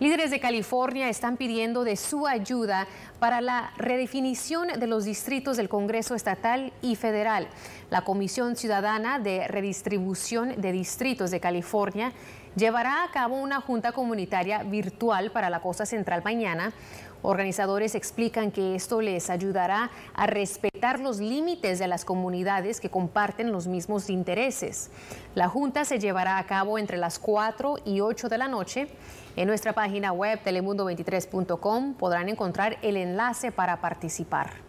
Líderes de California están pidiendo de su ayuda para la redefinición de los distritos del Congreso estatal y federal. La Comisión Ciudadana de Redistribución de Distritos de California llevará a cabo una junta comunitaria virtual para la Costa Central mañana. Organizadores explican que esto les ayudará a respetar los límites de las comunidades que comparten los mismos intereses. La junta se llevará a cabo entre las 4 y 8 de la noche. En nuestra página web telemundo23.com podrán encontrar el enlace para participar.